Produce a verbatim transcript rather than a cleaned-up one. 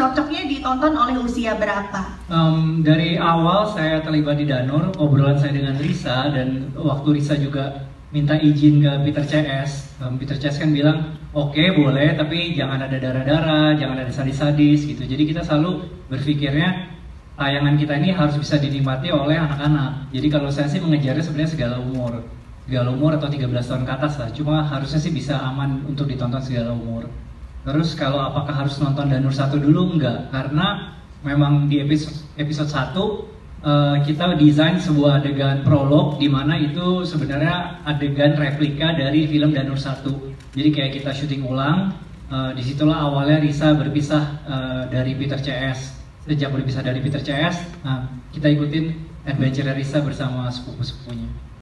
cocoknya ditonton oleh usia berapa? Um, dari awal saya terlibat di Danur, obrolan saya dengan Risa, dan waktu Risa juga minta izin ke Peter C S, um, Peter C S kan bilang, oke okay, boleh, tapi jangan ada darah-darah, jangan ada sadis-sadis gitu. Jadi kita selalu berpikirnya tayangan kita ini harus bisa dinikmati oleh anak-anak. Jadi kalau saya sih mengejarnya sebenarnya segala umur, segala umur atau tiga belas tahun ke atas lah. Cuma harusnya sih bisa aman untuk ditonton segala umur. Terus kalau apakah harus nonton Danur satu dulu? Enggak, karena memang di episode episode satu uh, kita desain sebuah adegan prolog di mana itu sebenarnya adegan replika dari film Danur satu. Jadi kayak kita syuting ulang, uh, disitulah awalnya Risa berpisah uh, dari Peter C S. Sejak berpisah dari Peter C S, nah, kita ikutin adventure Risa bersama sepupu-sepupunya.